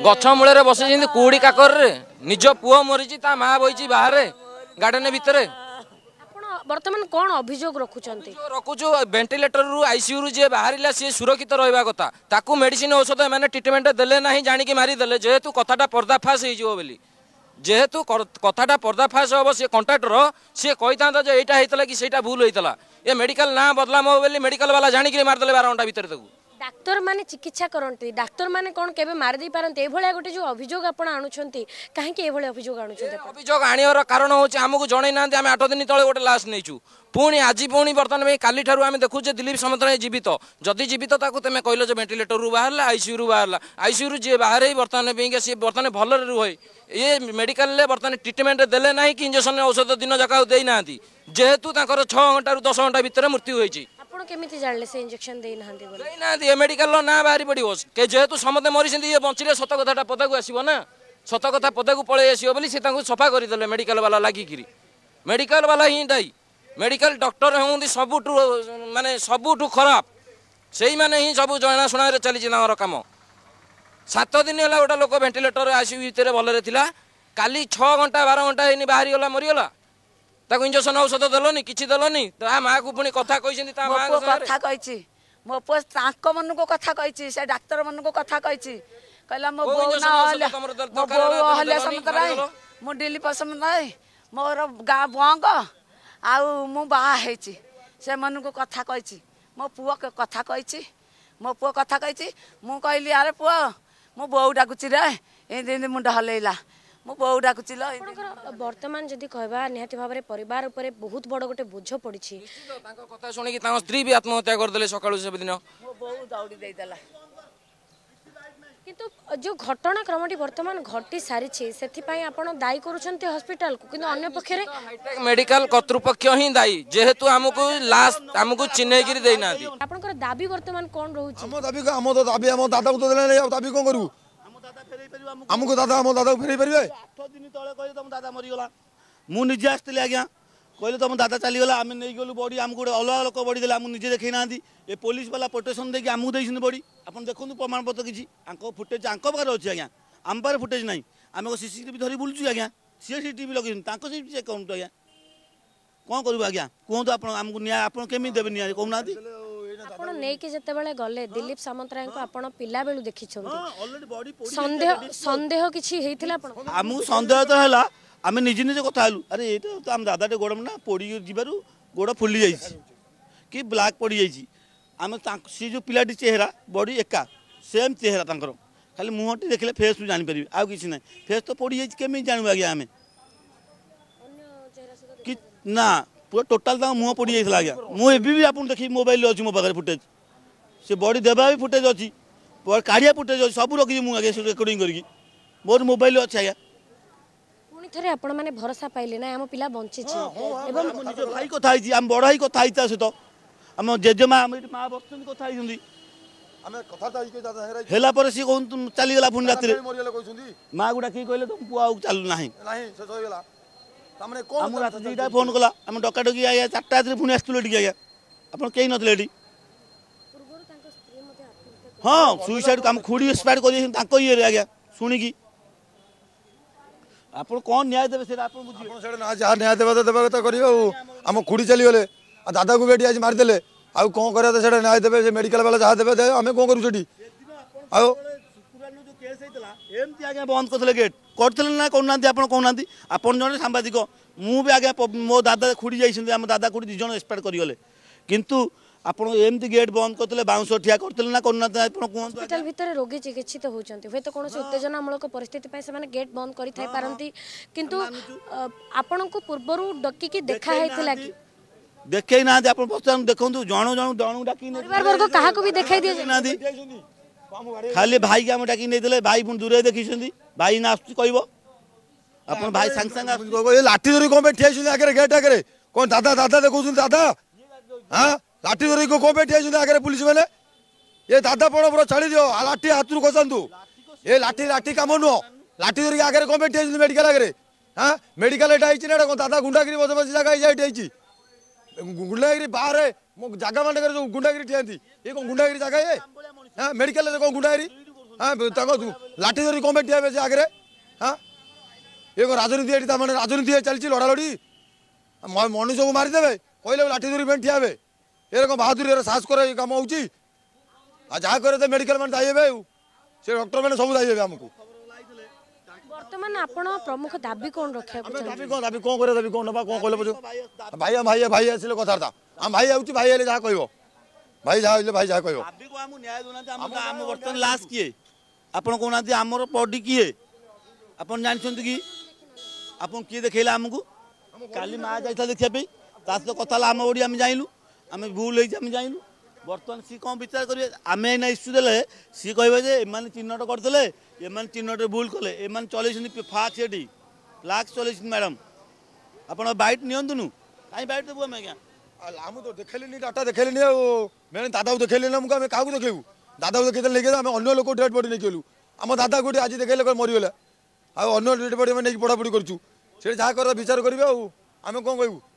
गछ मूल बस कुड़ी काकर निज पुओ मरीची ता माँ बही बाहर गार्डन भितर बर्तमान कौन अभियोग रखुचंती रखुचु वेंटिलेटर रु आईसीयू रु जे बाहर सी सुरक्षित रहा कथा ताकू मेडिसिन औषध मैंने ट्रिटमेंट देले ना जानिक मारिदेले जेहेतु कथाटा पर्दाफाश हो जेहेतु कथाटा पर्दाफाश हम सी कंट्राक्टर सी कही था यहाँ होता कि सहीटा भूल होता ये मेडिकल ना बदलाम हो मेडिकल वाला जानिक मारिदेले 12 घंटा भितर डाक्तर माने चिकित्सा करते डाक्तर माने कौन केबे मार दे पारंते एभलिया गोटे जो अभियोग आपण आणुछंती काहे कि एभलिया अभियोग आणुछंती अभियोग आनियर कारण होचे हमकु जणै ना आम 8 दिन तळे गोटे लाश नैचु पुणी आज पुणी बर्तमान में काली ठारू आम देखु दिलीप सामंतराय जीवित जदि जीवित ताकू तुम कहल जो वेंटिलेटर रु बाहर आईसीयू रु बाहर आईसीयू रु जी बाहर बर्तमान सी बर्तमान भल रुहे ये मेडिकल बर्तमान ट्रिटमेंट देले ना कि इंजेक्शन औषध दिन जाका देना जेहेतु 6 घंटा 10 घंटा भितर मृत्यु होईची केमिति जानले से इंजेक्शन देई नांदी बोले देई नांदी ए मेडिकल लो ना बाहरी पड़िबो के जेहेतु समते मरिसेंती ये बंचिले सत कथाटा पदाकू आसीबो ना सत कथा पदाकू पळे आसीबो बोली से तांकू सफा करि देले मेडिकल वाला लागी किरी मेडिकल वाला ही दाई मेडिकल डॉक्टर होंदी सबुठु माने सबुठु खराब सेही माने ही सब जणा सुना रे चली जिनार काम 7 दिन होला गोटा लोक वेंटिलेटर आसीयू भितर भलरे थिला काली 6 घंटा 12 घंटा हेनी बाहरी गला मरि गला ताको इंजेक्शन औषध देलोनी किछि देलोनी ता मां को पुनी कथा कहिसेंती ता मां कथा कहिछि मो पुआ तांको मन को कथा कहिछि से डॉक्टर मन को कथा कहिछि कहला मो बो ना हले मो बो हले समतराय मो दिल्ली पसमनाय मोर गा बंग आउ मु बाहा हेछि से मन को कथा कहिछि मो पुआ के कथा कहिछि मो पुआ कथा कहिछि मु कहली अरे पुआ मो बो डाकुछि रे ए दिन मुंड हलेला मो बो डाकुछि ल वर्तमान जदि कहबा निहाती भाबरे परिवार ऊपर बहुत बड़ गोटे बोझ पड़ी तांको कथा सुनी कि तांको स्त्री भी आत्महत्या कर देले सकाळु से दिन मो बो दौड़ी देई देला किंतु जो घटना क्रमटी वर्तमान घटी सारी से आपण दायी करूछंती हॉस्पिटल को किंतु अन्य पक्षरे हाईटेक मेडिकल कर्तृपक्ष ही दायी जेहेतु हमको लास्ट हमको चिन्है गिरी देई नादी आपनकर दाबी वर्तमान कोन रहउछि हम तो दाबी हम दादा को तो देले नै दाबी कोन करू हमको दादा फेरई पारे 8 दिन तले कह तुम दादा मरीगला मु निजे आसती आज्ञा कहले तुम दादा चलीगला आम नहीं गलु बड़ी आमको गोटे अलग लोक बड़ी देला निजे देखी ना ये पुलिस वाला प्रोटेक्शन देखिए आमको देती बड़ी आप देखो प्रमाण पत्र किसी फुटेज आंक पाखे अच्छी आज्ञा आम पाखे फुटेज ना आम सीसीटीवी धरी बुलूँ आज्ञा सी सीसीटीवी लगे चेक करूँ आज्ञा कौन करूँ आज्ञा कहतु आप आप केमी देवे नि कहना आपण नेकी जतेबेले गले दिलीप सामंतराय को आपण पिला बेलु देखि छथि संदेह संदेह किछि हेतिला आपण आमु संदेह तो हैला आमे निजे निजे कथा हलु अरे ए तो आम दादा टे गोड़ ना पड़ी जिबारु गोड़ फुली जाइछि कि ब्लैक पड़ी जाइछि आमे सी जो पिलाटी चेहरा बॉडी एका सेम चेहरा तांकर खाली मुहटी देखले फेस जानि परिबे आ किछि नै फेस तो पड़ी जाइछि केमी जानबा आज्ञा आमे कि ना पूरा टोटाल मुह पड़ जाता आज्ञा मुझे भी आप देखिए मोबाइल अच्छी मो पाखे फुटेज से बॉडी देवा भी फुटेज अच्छी काढ़िया फुटेज अच्छी सब रखी मुझे रेकर्डिंग करके मोर मोबाइल अच्छे आज्ञा पुणी थे आपण मैंने भरोसा पाइले ना आम पिला बंची भाई कथा आम बड़ भाई कथा सहित आम जेजेमा माँ बस कथा है सी कौन चलीगला पुणी रात माँ गुड़ा किए कहले तुम पुआ चलू ना आम रात 2टा फोन कला आम डकाडकी आया 4टा रात पुणी आसलु आज्ञा आप कहीं नथिले हाँ सुइसाइड आम खुड़ी एक्सपायर कर ये आज्ञा शुणिकी आप कौन न्याय देवे जहाँ न्याय देवा देवा कथा करेंगे आम खुड़ी चलीगले दादा को भी आज मारिदे आउ कौन कर न्याय देवे मेडिकल वाला जहाँ देवे आम कौन करूँ आओ एमती आज्ञा बंद करते गेट करते ना कहना आप कहना आपन जन सांबादिक मुझे आज्ञा मो दादा खुड़ी जाइए आम दादा खुड़ी 2 जन एक्सपायर करगले किंतु आपण एमती गेट बंद करते बाउंस ठिया करते ना कहना हॉस्पिटल भीतर रोगी चिकित्सित होचंती हे तो कौन उत्तेजनामूलक परिस्थिति पाई से गेट बंद करि थाई पारंती किंतु आपण को पूर्वरु डकी की देखा हेतिला कि देखे ना आप पचार देखु जन जन जन डाकी परिवार वर्ग कहा को भी देखाई दिए ना खाली भाई के आम डाकी नहीं भाई पुणी दूर देखी भाई ना आस कह भाई सांग सांग लाठी धरी कौन ठिया आगे गेट आगे कौन दादा दादा देखो दादा हाँ लाठी धरी कौन ठिया आगे पुलिस मैंने ये दादा पड़ पूरा छाड़ी दियो लाठी हाथ रू खसतु ये लाठी लाठी कम नुह लाठी धरिक आगे कौन ठिया मेडिकल आगे हाँ मेडिकल एटा कौन दादा गुंडागिरी बस बस जगह गुंडागिरी बाहर जगह मानक जो गुंडागिरी ठिया ये कौन गुंडागिरी जगह ये हाँ मेडिकल कौन गुंडागिरी हाँ लाठी धरी कौन ठिया हे आगे हाँ ये कौन राजनीति ये मैंने राजनीति चलती लड़ा लड़ी मनुष्य को मारिदेवे कहले लाठी धरी ठिया हे ये कौन बहादुरी साहस कर कम हो जहाँ करे मेडिकल मैंने दाइबे से डॉक्टर मैंने सब दाइबे आमको बर्तमान आपण प्रमुख दाबी कौन रखा दाबी कौन करे दाबी कौन नबा कौन कहले पछो भाई भाई भाई आसिले कथार्ता हम भाई आउची भाई आले जहाँ कहबो भाई जहाँ भाई जहाँ कहबो दाबी को हम न्याय दोना हम बर्तन लाश किए आपण कोना हमर बॉडी किए आपण जानछंती कि आपण किए देखैला हमकु काली मां जाइथा देखिया पे ता सहित कथा हम ओडी हम जाइलु हम भूल होई हम जाइलु बर्तमान सी कौन विचार करिए आमे ना इश्यू देले सी कहबे जे एमान चिन्हट करथले एमान चिन्हट भूल कले एमान चलेछन फाक सेठी फ्लाक्स चलेछन मैडम आपण बाइट नियंतुनु काई बाइट देबो हम क्या हम तो देखेलिनी डाटा देखेलिनी मैंने दादा को देखेलिनी हमको हमें काकू देखेबू दादा को देखे लेके आम अन्य लोक डेड बॉडी नहीं गेलु आम दादा गोटे आज देखेले मरीगला आ अन्य डेड बॉडी में नहीं पढ़ापढ़ी करछु से जहाँ कर विचार करेंगे आम कौन कहबू।